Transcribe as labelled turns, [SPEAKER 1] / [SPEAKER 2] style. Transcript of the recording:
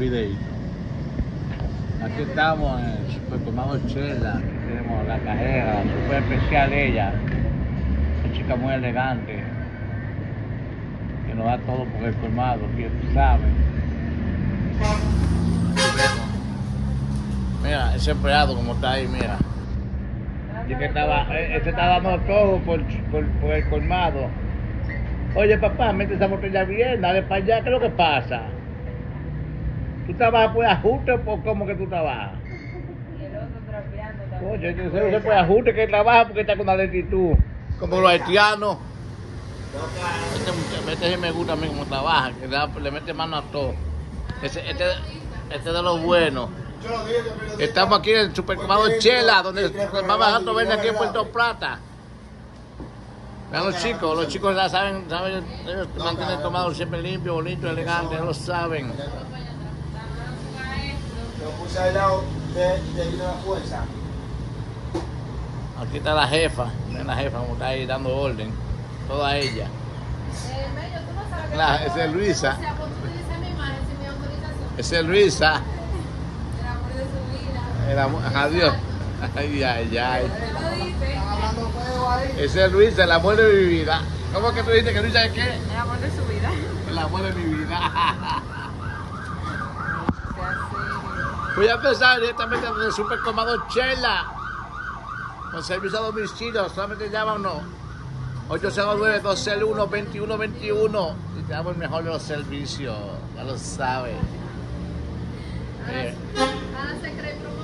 [SPEAKER 1] videito. Aquí estamos en el supermercado Chela. Aquí tenemos la cajera, super especial ella. Una chica muy elegante. Que nos da todo por el colmado, que tú sabes. Mira, ese empleado como está ahí, mira. Y que este estaba dando todo por el colmado. Oye papá, mete esa botella bien, dale para allá, ¿qué es lo que pasa? ¿Tú trabajas por ajuste o cómo que tú trabajas?
[SPEAKER 2] Y el otro trapeando también.
[SPEAKER 1] Oye, yo sé por ajuste que trabaja porque está con una lentitud. Como los haitianos. Este sí me gusta a mí como trabaja, que le mete mano a todo. Este es de los buenos. Estamos aquí en el supermercado Chela, donde más barato vende aquí en Puerto Plata. Vean los chicos ya saben, ellos mantienen el tomado siempre limpio, bonito, elegante, ya lo saben.
[SPEAKER 3] Lo puse al lado de la fuerza.
[SPEAKER 1] Aquí está la jefa, ven la jefa como está ahí dando orden, toda ella.
[SPEAKER 2] Mello, tú no sabes que
[SPEAKER 1] Esa es Luisa,
[SPEAKER 2] o sea, pues tú utilizas mi imagen sin mi autorización.
[SPEAKER 1] esa es Luisa.
[SPEAKER 2] El amor de su vida.
[SPEAKER 1] El amor, adiós. Ay, ay, ay.
[SPEAKER 2] Te lo dice.
[SPEAKER 3] Hablando feo ahí.
[SPEAKER 1] Ese es Luisa, el amor de mi vida. ¿Cómo que tú dices que Luisa es qué?
[SPEAKER 2] El amor de su vida.
[SPEAKER 1] El amor de mi vida.
[SPEAKER 2] Se hace.
[SPEAKER 1] Voy a empezar directamente desde el supermercado Chela. Con servicio a domicilio, solamente llámanos 809-201-2121 y te damos el mejor de los servicios, ya lo sabes.
[SPEAKER 2] Ahora se cree promoción.